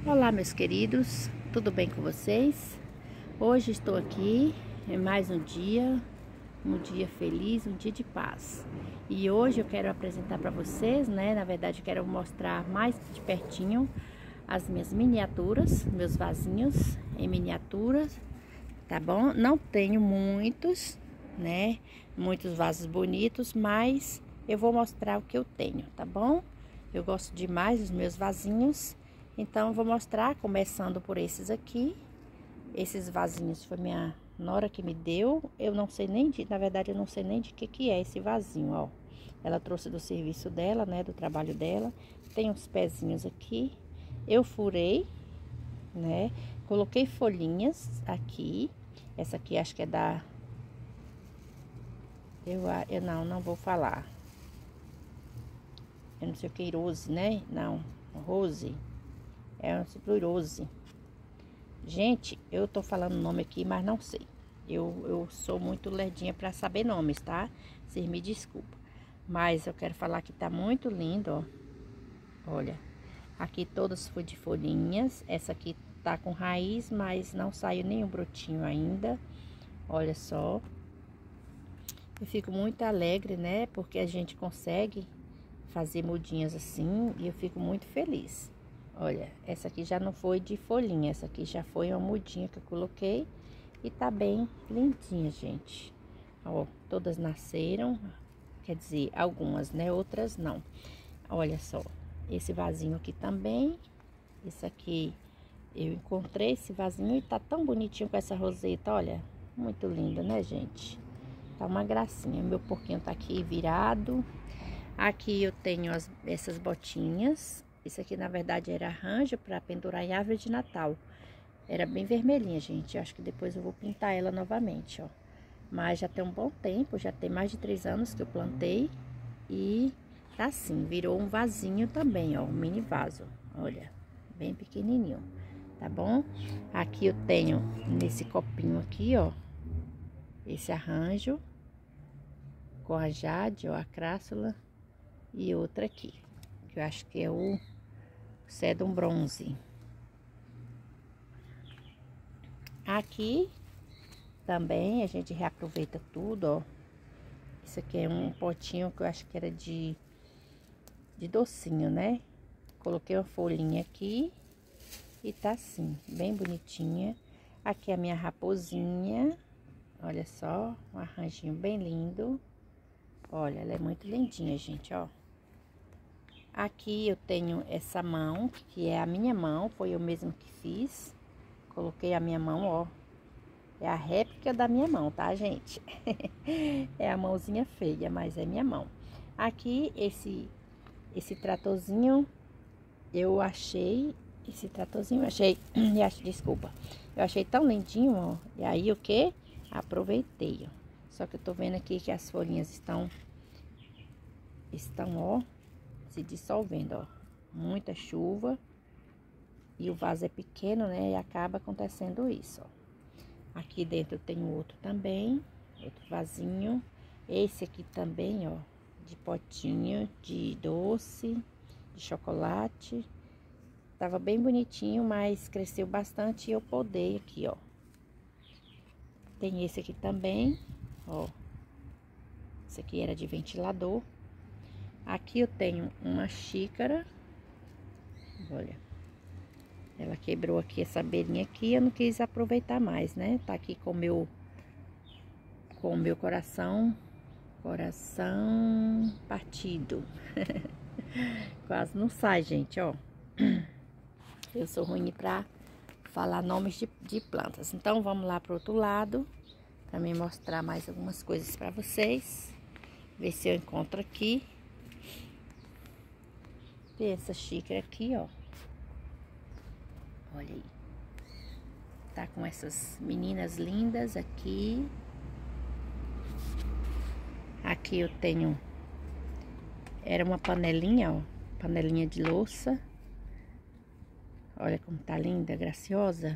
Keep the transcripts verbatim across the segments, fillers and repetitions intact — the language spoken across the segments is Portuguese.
Olá, meus queridos, tudo bem com vocês? Hoje estou aqui em mais um dia, um dia feliz, um dia de paz. E hoje eu quero apresentar para vocês, né? Na verdade, eu quero mostrar mais de pertinho as minhas miniaturas, meus vasinhos em miniaturas, tá bom? Não tenho muitos, né? Muitos vasos bonitos, mas eu vou mostrar o que eu tenho, tá bom? Eu gosto demais dos meus vasinhos. Então, eu vou mostrar, começando por esses aqui. Esses vasinhos foi minha nora que me deu. Eu não sei nem de, na verdade, eu não sei nem de que que é esse vasinho, ó. Ela trouxe do serviço dela, né, do trabalho dela. Tem uns pezinhos aqui. Eu furei, né, coloquei folhinhas aqui. Essa aqui acho que é da... Eu, eu não, não vou falar. Eu não sei o que, Rose, né? Não, Rose. É um Rose. Gente, eu tô falando o nome aqui, mas não sei. Eu, eu sou muito lerdinha pra saber nomes, tá? Vocês me desculpam. Mas eu quero falar que tá muito lindo, ó. Olha, aqui todas foi de folhinhas. Essa aqui tá com raiz, mas não saiu nenhum brotinho ainda. Olha só. Eu fico muito alegre, né? Porque a gente consegue fazer mudinhas assim e eu fico muito feliz. Olha, essa aqui já não foi de folhinha, essa aqui já foi uma mudinha que eu coloquei e tá bem lindinha, gente. Ó, todas nasceram, quer dizer, algumas, né? Outras não. Olha só, esse vasinho aqui também. Esse aqui, eu encontrei esse vasinho e tá tão bonitinho com essa roseta, olha. Muito lindo, né, gente? Tá uma gracinha. Meu porquinho tá aqui virado. Aqui eu tenho as, essas botinhas. Isso aqui, na verdade, era arranjo para pendurar em árvore de Natal. Era bem vermelhinha, gente. Eu acho que depois eu vou pintar ela novamente, ó. Mas já tem um bom tempo, já tem mais de três anos que eu plantei. E tá assim, virou um vasinho também, ó. Um mini vaso, olha. Bem pequenininho, tá bom? Aqui eu tenho, nesse copinho aqui, ó. Esse arranjo. Com a jade, ó, a crassula. E outra aqui, que eu acho que é o Sedum Bronze. Aqui também a gente reaproveita tudo, ó. Isso aqui é um potinho que eu acho que era de, de docinho, né? Coloquei uma folhinha aqui e tá assim, bem bonitinha. Aqui é a minha raposinha, olha só, um arranjinho bem lindo. Olha, ela é muito lindinha, gente, ó. Aqui eu tenho essa mão, que é a minha mão, foi eu mesmo que fiz. Coloquei a minha mão, ó. É a réplica da minha mão, tá, gente? É a mãozinha feia, mas é minha mão. Aqui, esse, esse tratorzinho, eu achei... Esse tratorzinho, eu achei... Desculpa. Eu achei tão lindinho, ó. E aí, o que? Aproveitei, ó. Só que eu tô vendo aqui que as folhinhas estão... Estão, ó... se dissolvendo, ó. Muita chuva. E o vaso é pequeno, né? E acaba acontecendo isso, ó. Aqui dentro tem outro também. Outro vasinho. Esse aqui também, ó. De potinho, de doce, de chocolate. Tava bem bonitinho, mas cresceu bastante e eu podei aqui, ó. Tem esse aqui também, ó. Esse aqui era de ventilador. Aqui eu tenho uma xícara. Olha. Ela quebrou aqui essa beirinha aqui, eu não quis aproveitar mais, né? Tá aqui com o meu... Com o meu coração... Coração... partido. Quase não sai, gente, ó. Eu sou ruim pra falar nomes de, de plantas. Então, vamos lá pro outro lado. Pra me mostrar mais algumas coisas pra vocês. Ver se eu encontro aqui. Tem essa xícara aqui, ó. Olha aí. Tá com essas meninas lindas aqui. Aqui eu tenho... Era uma panelinha, ó. Panelinha de louça. Olha como tá linda, graciosa.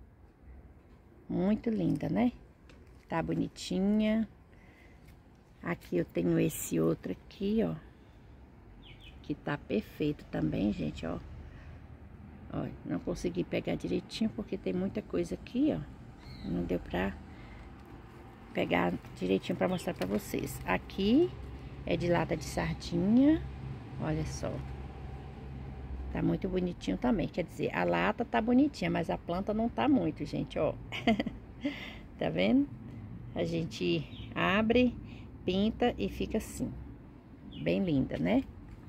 Muito linda, né? Tá bonitinha. Aqui eu tenho esse outro aqui, ó. Que tá perfeito também, gente, ó. Olha, não consegui pegar direitinho porque tem muita coisa aqui, ó. Não deu pra pegar direitinho pra mostrar pra vocês. Aqui é de lata de sardinha. Olha só. Tá muito bonitinho também. Quer dizer, a lata tá bonitinha, mas a planta não tá muito, gente, ó. Tá vendo? A gente abre, pinta e fica assim. Bem linda, né?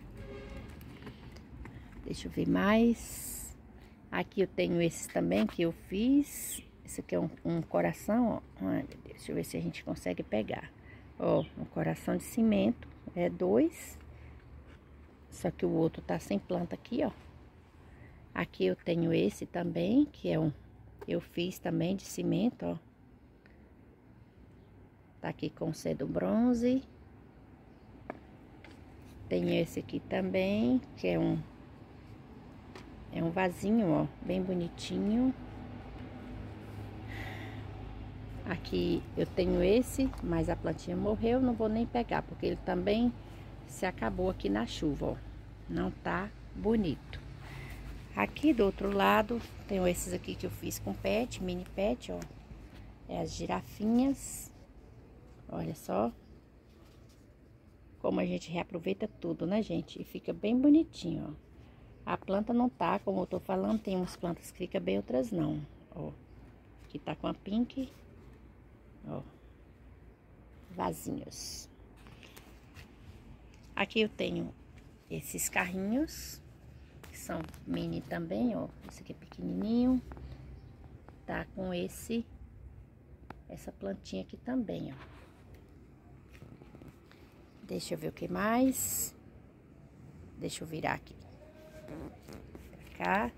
Deixa eu ver mais. Aqui eu tenho esses também que eu fiz. Esse aqui é um, um coração, ó. Ai, meu Deus, deixa eu ver se a gente consegue pegar. Ó, um coração de cimento. É dois. Só que o outro tá sem planta aqui, ó. Aqui eu tenho esse também, que é um... Eu fiz também de cimento, ó. Tá aqui com cedo bronze. Tem esse aqui também, que é um... É um vasinho, ó, bem bonitinho. Aqui eu tenho esse, mas a plantinha morreu, não vou nem pegar, porque ele também se acabou aqui na chuva, ó. Não tá bonito. Aqui do outro lado, tenho esses aqui que eu fiz com pet, mini pet, ó. É as girafinhas. Olha só. Como a gente reaproveita tudo, né, gente? E fica bem bonitinho, ó. A planta não tá, como eu tô falando, tem umas plantas que ficam bem, outras não, ó. Aqui tá com a pink, ó. Vasinhos. Aqui eu tenho esses carrinhos, que são mini também, ó. Esse aqui é pequenininho. Tá com esse, essa plantinha aqui também, ó. Deixa eu ver o que mais. Deixa eu virar aqui. Cá.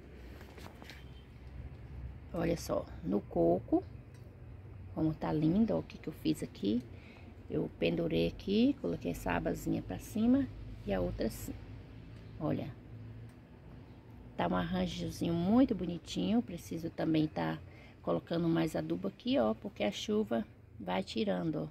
Olha só, no coco, como tá lindo, ó, o que que eu fiz aqui. Eu pendurei aqui, coloquei essa abazinha pra cima e a outra assim. Olha, tá um arranjozinho muito bonitinho. Preciso também tá colocando mais adubo aqui, ó, porque a chuva vai tirando, ó.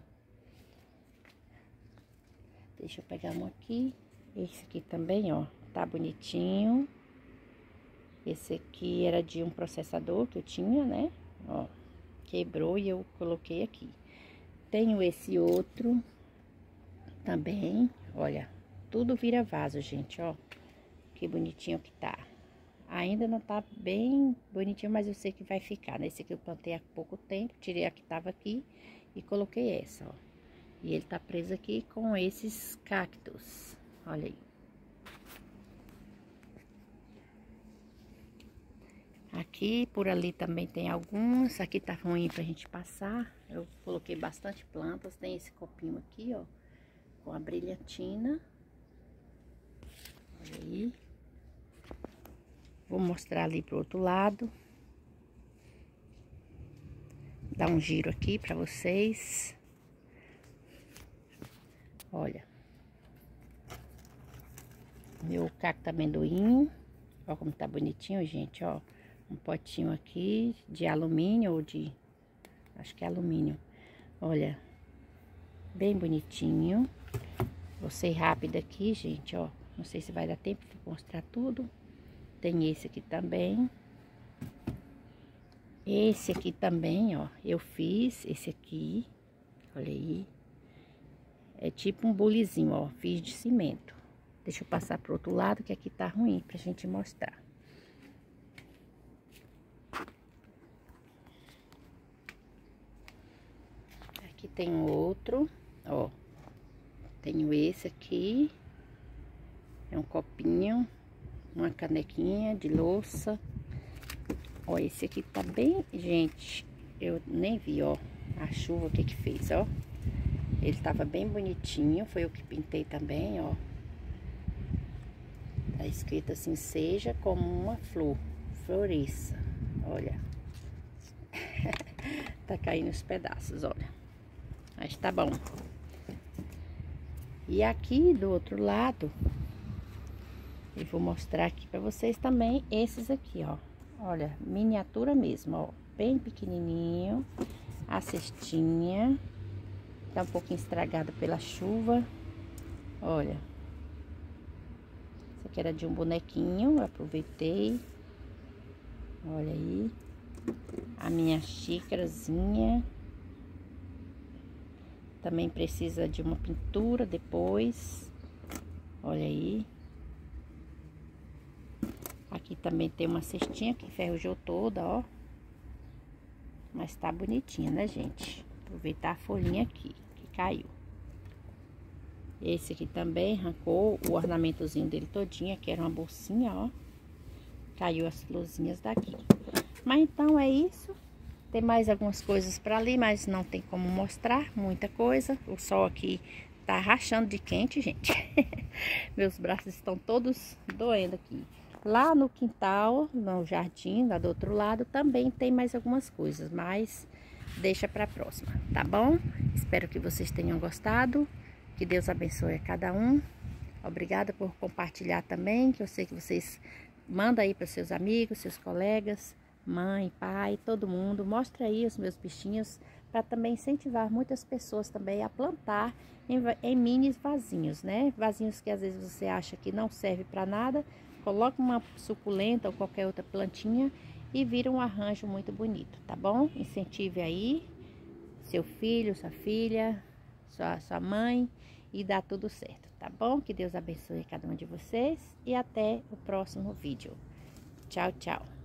Deixa eu pegar um aqui. Esse aqui também, ó, tá bonitinho. Esse aqui era de um processador que eu tinha, né? Ó, quebrou e eu coloquei aqui. Tenho esse outro também, olha, tudo vira vaso, gente, ó. Que bonitinho que tá. Ainda não tá bem bonitinho, mas eu sei que vai ficar, né? Esse aqui eu plantei há pouco tempo, tirei a que tava aqui e coloquei essa, ó. E ele tá preso aqui com esses cactos, olha aí. Aqui, por ali também tem alguns. Aqui tá ruim pra gente passar. Eu coloquei bastante plantas. Tem esse copinho aqui, ó, com a brilhantina. Olha aí. Vou mostrar ali pro outro lado. Dar um giro aqui pra vocês. Olha. Meu cacto amendoim. Ó como tá bonitinho, gente, ó. Um potinho aqui de alumínio ou de... Acho que é alumínio. Olha, bem bonitinho. Vou ser rápida aqui, gente, ó. Não sei se vai dar tempo de mostrar tudo. Tem esse aqui também. Esse aqui também, ó. Eu fiz esse aqui. Olha aí. É tipo um bulizinho, ó. Fiz de cimento. Deixa eu passar pro outro lado, que aqui tá ruim pra gente mostrar. Aqui tem outro, ó. Tenho esse aqui. É um copinho, uma canequinha de louça. Ó, esse aqui tá bem... Gente, eu nem vi, ó, a chuva, o que que fez, ó. Ele tava bem bonitinho, foi eu que pintei também, ó. Tá escrito assim, seja como uma flor, floresça, olha. Tá caindo os pedaços, olha. Mas tá bom. E aqui do outro lado, eu vou mostrar aqui pra vocês também esses aqui, ó. Olha, miniatura mesmo, ó. Bem pequenininho. A cestinha. Tá um pouquinho estragada pela chuva. Olha. Esse aqui era de um bonequinho, eu aproveitei. Olha aí. A minha xícarazinha. Também precisa de uma pintura depois. Olha aí. Aqui também tem uma cestinha que enferrujou toda, ó. Mas tá bonitinha, né, gente? Aproveitar a folhinha aqui, que caiu. Esse aqui também arrancou o ornamentozinho dele todinho, que era uma bolsinha, ó. Caiu as florzinhas daqui. Mas então é isso. Tem mais algumas coisas para ali, mas não tem como mostrar muita coisa. O sol aqui tá rachando de quente, gente. Meus braços estão todos doendo aqui. Lá no quintal, no jardim, lá do outro lado, também tem mais algumas coisas, mas deixa para a próxima, tá bom? Espero que vocês tenham gostado. Que Deus abençoe a cada um. Obrigada por compartilhar também, que eu sei que vocês mandam aí para seus amigos, seus colegas, mãe, pai, todo mundo. Mostra aí os meus bichinhos para também incentivar muitas pessoas também a plantar em, em mini vasinhos, né? Vasinhos que às vezes você acha que não serve para nada. Coloca uma suculenta ou qualquer outra plantinha e vira um arranjo muito bonito, tá bom? Incentive aí seu filho, sua filha, sua, sua mãe e dá tudo certo, tá bom? Que Deus abençoe cada um de vocês e até o próximo vídeo. Tchau, tchau.